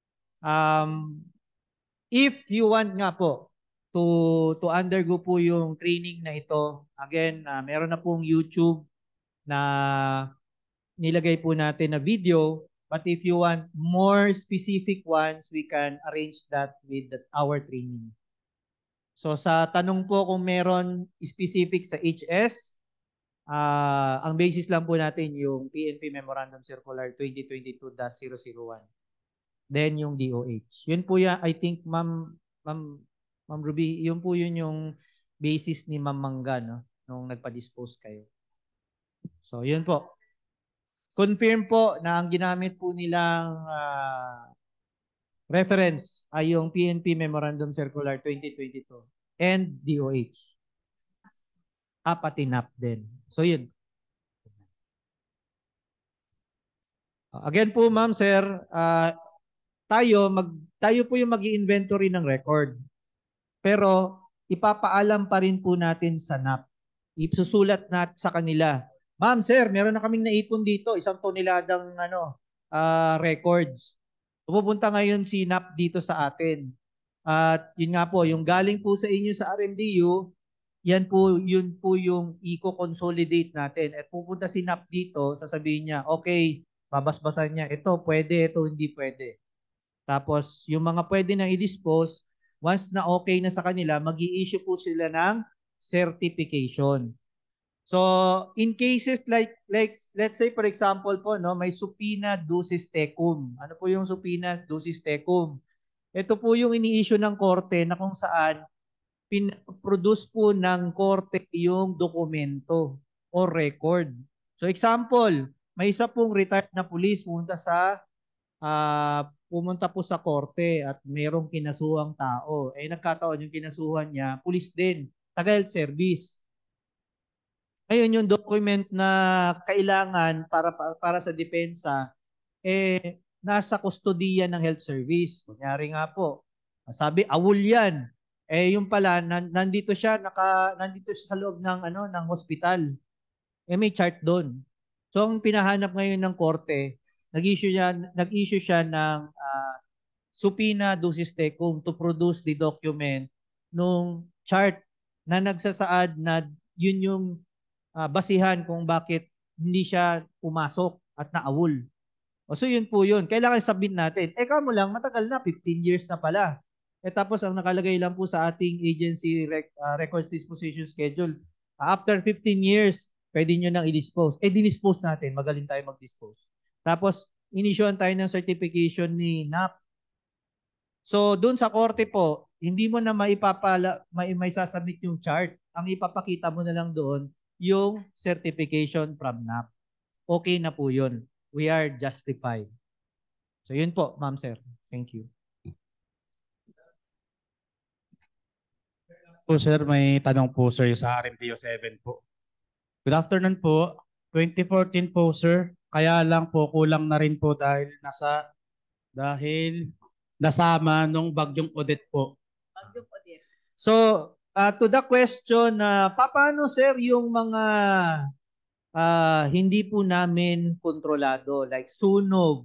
E: If you want nga po to undergo po yung training na ito, again, meron na pong YouTube na nilagay po natin na video. But if you want more specific ones, we can arrange that with our training. So sa tanong po kung meron specific sa HS, ang basis lang po natin yung PNP Memorandum Circular 2022-001. Then yung DOH. Yun po yan, I think Ma'am Ruby, yun po yun yung basis ni Ma'am Mangga, no? Nung nagpa-dispose kayo. So yun po. Confirm po na ang ginamit po nilang reference ay yung PNP Memorandum Circular 2022 and DOH. Pati NAP din. So yun. Again po ma'am, sir, tayo po yung mag-i-inventory ng record. Pero ipapaalam pa rin po natin sa NAP. Isusulat natin sa kanila. Ma'am, sir, meron na kaming naipon dito, 1 toneladang records. Pupunta ngayon si NAP dito sa atin. At yun nga po, yung galing po sa inyo sa FMDU, yun po yung i-consolidate natin. At pupunta si NAP dito, sasabihin niya, okay, babasbasan niya, ito pwede, ito hindi pwede. Tapos yung mga pwede nang i-dispose, once na okay na sa kanila, mag-i-issue po sila ng certification. So, in cases like let's say for example po, no, may subpoena ducis tecum. Ano po yung subpoena ducis tecum? Ito po yung ini-issue ng korte na kung saan pin-produce po ng korte yung dokumento o record. So, example, may isa pong retired na pulis pumunta po sa korte at mayroong kinasuhang tao. Nagkataon yung kinasuhan niya, pulis din, taga-health service. Ngayon yung document na kailangan para sa depensa, nasa kustodiya ng health service. Kunyari nga po, sabi, awol yan. Yung pala, nandito siya sa loob ng hospital. May chart doon. So, ang pinahanap ngayon ng korte, nag-issue siya ng subpoena ducis tecum to produce the document nung chart na nagsasaad na yun yung basihan kung bakit hindi siya pumasok at naawol. So yun po yun. Kailangan submit natin. Kamo lang, matagal na, 15 years na pala. Tapos ang nakalagay lang po sa ating agency records disposition schedule, after 15 years, pwede nyo nang i-dispose. Dinispose natin. Magaling tayo mag-dispose. Tapos, inissuean tayo ng certification ni NAP. So, doon sa korte po, hindi mo na may sasubmit yung chart. Ang ipapakita mo na lang doon, yung certification from NAP. Okay na po yun. We are justified. So, yun po, ma'am, sir. Thank you.
D: Po, sir, may tanong po, sir, sa RMDO 7 po. Good afternoon po. 2014 po, sir. Kaya lang po, kulang na rin po dahil nasama nung bagyong Odette po.
C: Bagyong Odette.
E: So, to the question, paano, sir, yung mga hindi po namin kontrolado, like sunog,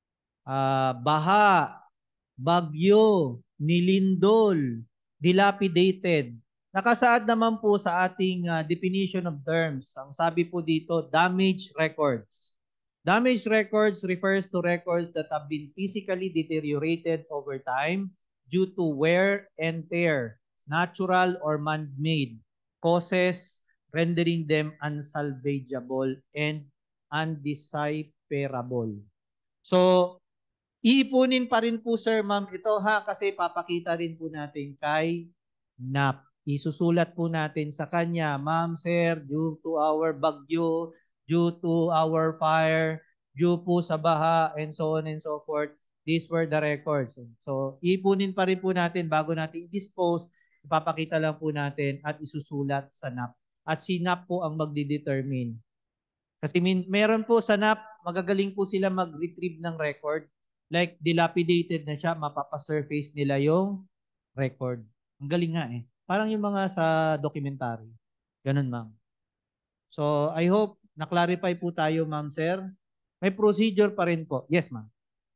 E: baha, bagyo, nilindol, dilapidated. Nakasaad naman po sa ating definition of terms. Ang sabi po dito, damaged records. Damaged records refers to records that have been physically deteriorated over time due to wear and tear, natural or man-made causes, rendering them unsalvageable and undecipherable. So, iipunin pa rin po, sir, ma'am, ito kasi papakita rin po natin kay NAP. Isusulat po natin sa kanya, ma'am, sir, due to our bagyo, due to our fire, due po sa baha, and so on and so forth. These were the records. So, ipunin pa rin po natin bago natin i-dispose, ipapakita lang po natin at isusulat sa NAP. At si NAP po ang magdi-determine. Kasi meron po sa NAP, magagaling po sila mag-retrieve ng record. Like dilapidated na siya, mapapasurface nila yung record. Ang galing nga eh. Parang yung mga sa documentary. Ganun, ma'am. So, I hope na-clarify po tayo, ma'am, sir. May procedure pa rin po. Yes, ma'am.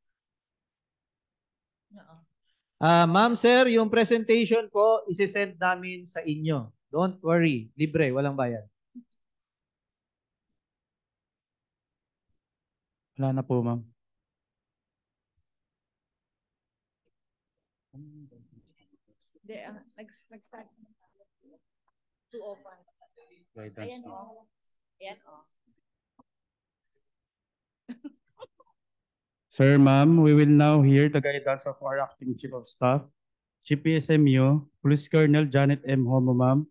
E: Ma'am, sir, yung presentation po, isi-send namin sa inyo. Don't worry. Libre, walang bayad.
D: Wala na po, ma'am.
C: Hindi, nag-start. 2:05. Ayan o. Ayan o.
D: Sir, ma'am, we will now hear the guidance of our Acting Chief of Staff, Chief PSMU, Police Colonel Janet M. Homo, ma'am.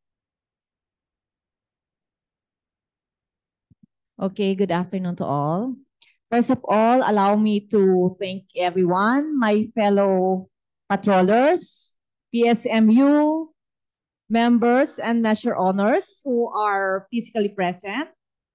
C: Okay, good afternoon to all. First of all, allow me to thank everyone, my fellow patrollers, PSMU members and measure honors who are physically present,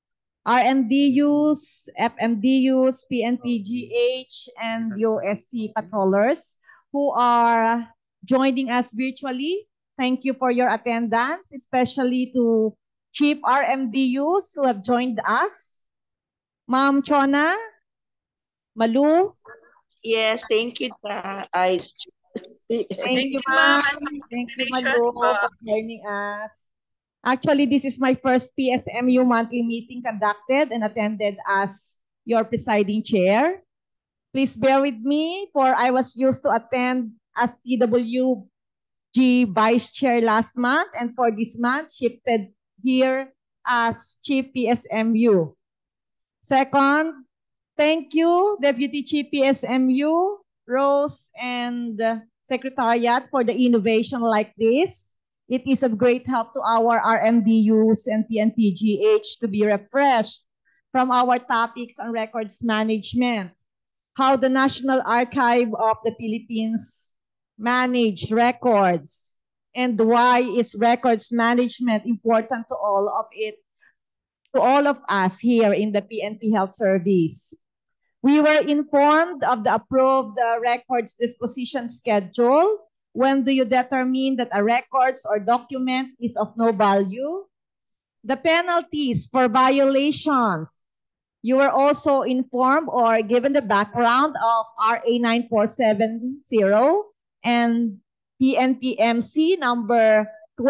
C: RMDUs, FMDUs, PNPGH, and USC patrollers who are joining us virtually. Thank you for your attendance, especially to Chief RMDUs who have joined us. Ma'am Chona, Malu.
G: Yes, thank you, Ice.
C: Thank you, ma'am. Thank you, Malu, for joining us. Actually, this is my first PSMU monthly meeting conducted and attended as your presiding chair. Please bear with me, for I was used to attend as TWG Vice Chair last month, and for this month, shifted here as Chief PSMU. Second, thank you, Deputy Chief PSMU, Rose, and Secretariat for the innovation like this. It is of great help to our RMDUs and PNPGH to be refreshed from our topics on records management, how the National Archive of the Philippines manage records, and why is records management important to all of us here in the PNP Health Service. We were informed of the approved records disposition schedule. When do you determine that a records or document is of no value? The penalties for violations. You were also informed or given the background of RA 9470 and PNPMC number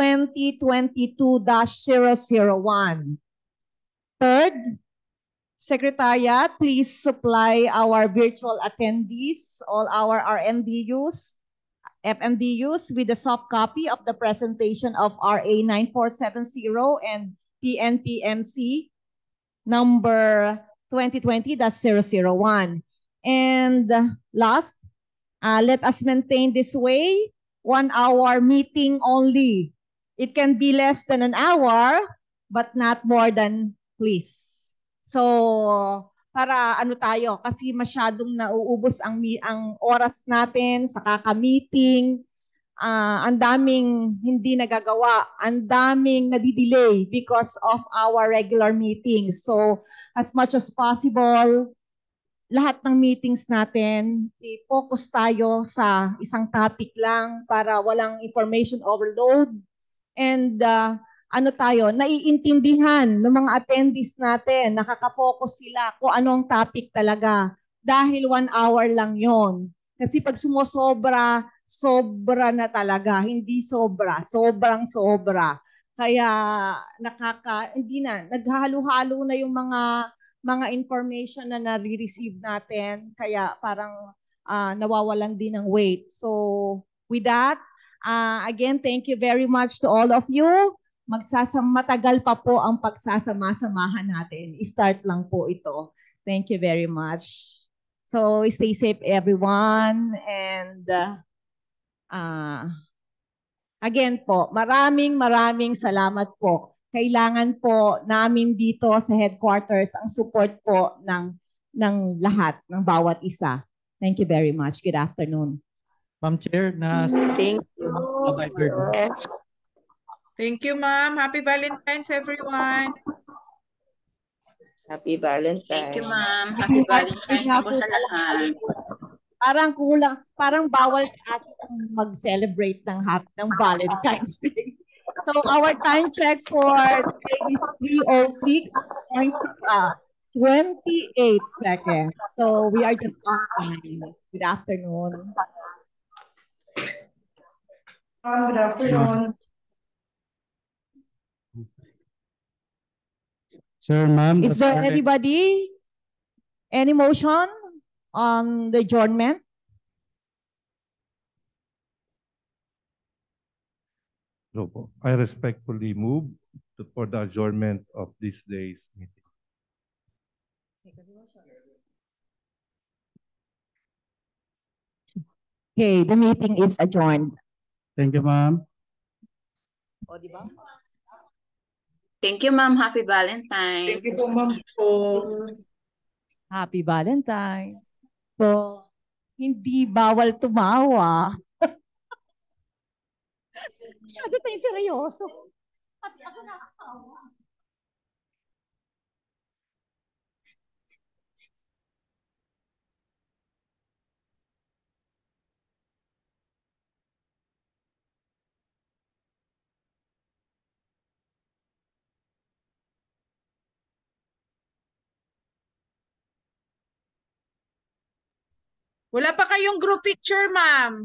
C: 2022-001. Third, Secretariat, please supply our virtual attendees, all our RMDUs, FMDUs, with a soft copy of the presentation of RA 9470 and PNPMC number 2020-001. And last, let us maintain this way, 1 hour meeting only. It can be less than an hour, but not more than, please. So, para ano tayo, kasi masyadong nauubos ang oras natin sa kaka-meeting, ang daming hindi nagagawa, ang daming nadidelay because of our regular meetings. So, as much as possible, lahat ng meetings natin, i-focus tayo sa isang topic lang para walang information overload. And ano tayo, naiintindihan ng mga attendees natin, nakaka-focus sila kung anong topic talaga. Dahil 1 hour lang yon. Kasi pag sumosobra, sobra na talaga. Hindi sobra, sobrang sobra. Kaya hindi na, naghahalo-halo na yung mga information na nare-receive natin. Kaya parang nawawalan din ng weight. So with that, again, thank you very much to all of you. Matagal pa po ang pagsasama-samahan natin. I-start lang po ito. Thank you very much. So stay safe everyone. And again po, maraming salamat po. Kailangan po namin dito sa headquarters ang support po ng lahat, ng bawat isa. Thank you very much. Good afternoon.
E: Ma'am Chair,
G: Thank you. Yes.
H: Thank you, ma'am. Happy Valentine's, everyone.
G: Happy Valentine's.
I: Thank you, ma'am. Happy Valentine's po sa lahat.
C: Parang kulang, parang bawal sa atin ang mag-celebrate ng Valentine's Day. So our time check for today is 3:06.28 seconds. So we are just on time. Good afternoon.
H: Good afternoon.
D: Sir, ma'am.
C: Is there anybody? Any motion on the adjournment?
I: No po. I respectfully move for the adjournment of this day's meeting.
C: Okay, the meeting is adjourned.
D: Thank you, ma'am.
C: O, di ba?
G: Thank you, ma'am. Happy Valentine's.
H: Thank you po, ma'am.
C: Happy Valentine's. So, hindi bawal tumawa. Masyado tayong seryoso. Pati ako nakakawa.
H: Wala pa kayong group picture, ma'am.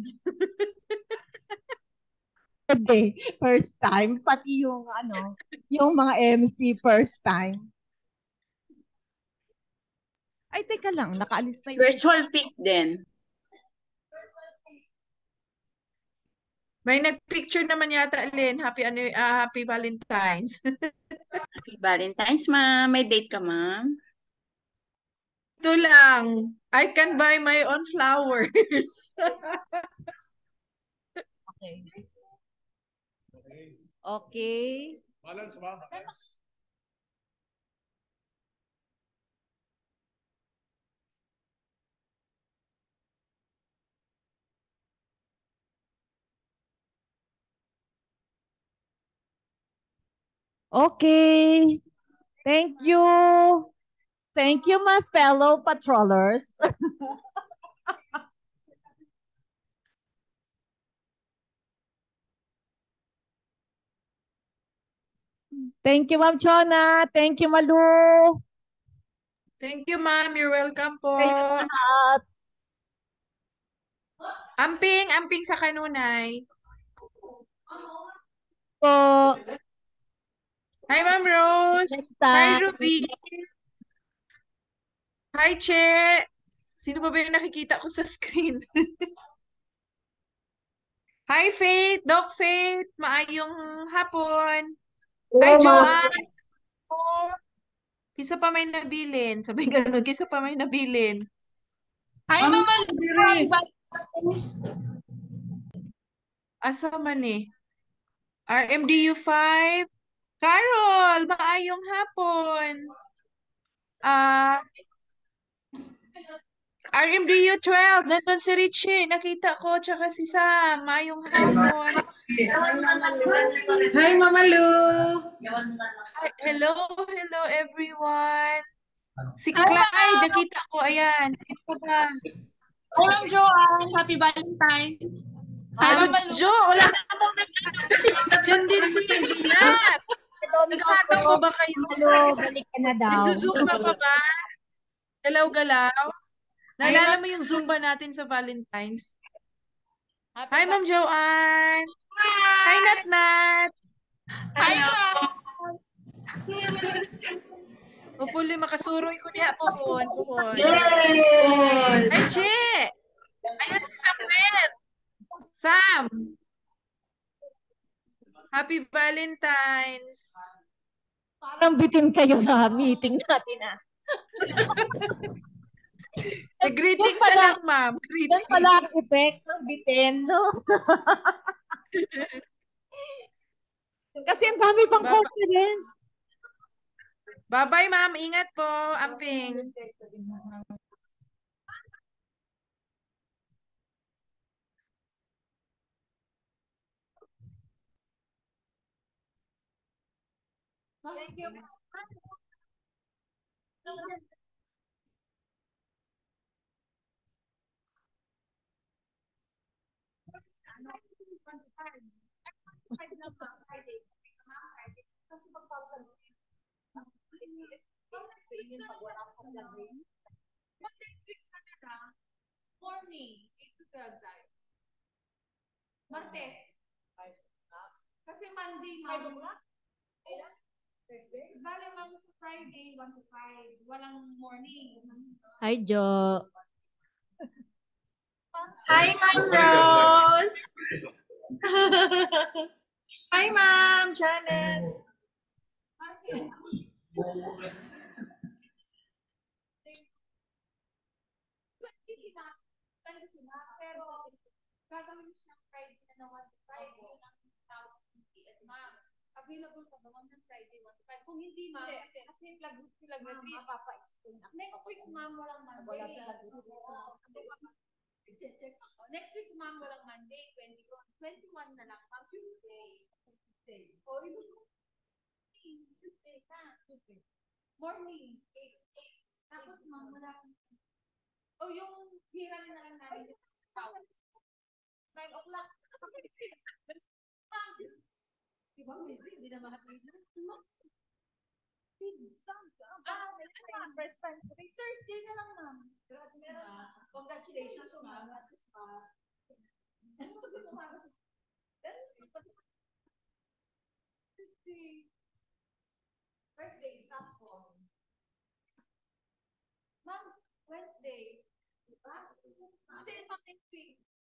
C: Okay, first time. Pati yung yung mga MC first time. Ay, teka lang. Nakaalis na yung...
G: Virtual pic din.
H: May nag-picture naman yata, Lynn. Happy Valentine's.
G: Happy Valentine's, ma'am. May date ka, ma'am?
H: Ito lang. I can buy my own flowers.
C: Okay. Okay.
I: Balance ba?
C: Okay. Thank you. Thank you, my fellow patrollers. Thank you, Ma'am Chona. Thank you, Malu.
H: Thank you, ma'am. You're welcome po.
C: Lahat.
H: Amping sa kanunay.
C: Po.
H: Hi, Ma'am Rose.
C: Next
H: Hi,
C: time.
H: Ruby. Hi, Che. Sino ba yung nakikita ko sa screen? Hi, Faith. Doc Faith. Maayong hapon. Hi, Joanne. Oh, kisa pa may nabilin. Sabi ganun, kisa pa may nabilin.
J: Hi, Mama Lily.
H: Asa man eh? RMDU 5. Carol, maayong hapon. RMDU 12, nandun si Richie. Nakita ko, tsaka si Sam. Maayong hapon.
J: Hi, Mama Lu.
H: Hi, hello everyone. Si Clyde, nakita ko, ayan. Sino pa ba?
J: Hi, Ma'am Joanne. Happy Valentine's. Hi, Mama Lu.
H: Jo, wala na akong Diyan din si Nat. Nagkataw pa ba kayo?
C: Hello, balik ka na daw.
H: Nagsusumba pa ba? Galaw-galaw? Naalala mo yung Zumba natin sa Valentine's? Hi, Ma'am Joanne. Hi, Nat.
J: Hi, Ma'am.
H: Upuli, makasuroy ko niya po.
J: Yay!
H: Hi, Che. Ayan si Samuel. Sam. Happy Valentine's.
C: Parang bitin kayo sa meeting natin, ah.
H: Greetings na lang, ma'am.
C: Yan
H: Greetings.
C: pala ang effect ng bitin, no? Kasi ang dami pang conference.
H: Bye-bye, ma'am. Ingat po, Amping.
C: Thank you.
J: Morning, 8 to 12 tayo. Martes. Kasi Monday, ma'am. Bale, ma'am, Friday, 1 to 5. Walang morning.
C: Hi, Jo.
H: Hi, Ma'am Rose. Hi, Ma'am Janet.
J: Pero gagawin siya Friday na 1 to 5. Yun ang tawag ng PS, ma'am. Available ka ba, ma'am, ng Friday 1 to 5? Kung hindi, ma'am, kasi lag-retreat. Next week, ma'am, walang Monday. Check ako. Next week, ma'am, walang Monday. 21 na lang, ma'am. Tuesday. O, ito po. Tuesday ka. Morning. 8. Tapos, ma'am, wala. O, yung hiram na lang namin. 9 o'clock. Ma'am, diba, busy? Hindi naman natin. First time. Thursday na lang, ma'am. Congratulations, ma'am. Thursday is not for. Ma'am, Wednesday. Diba? Kasi next week.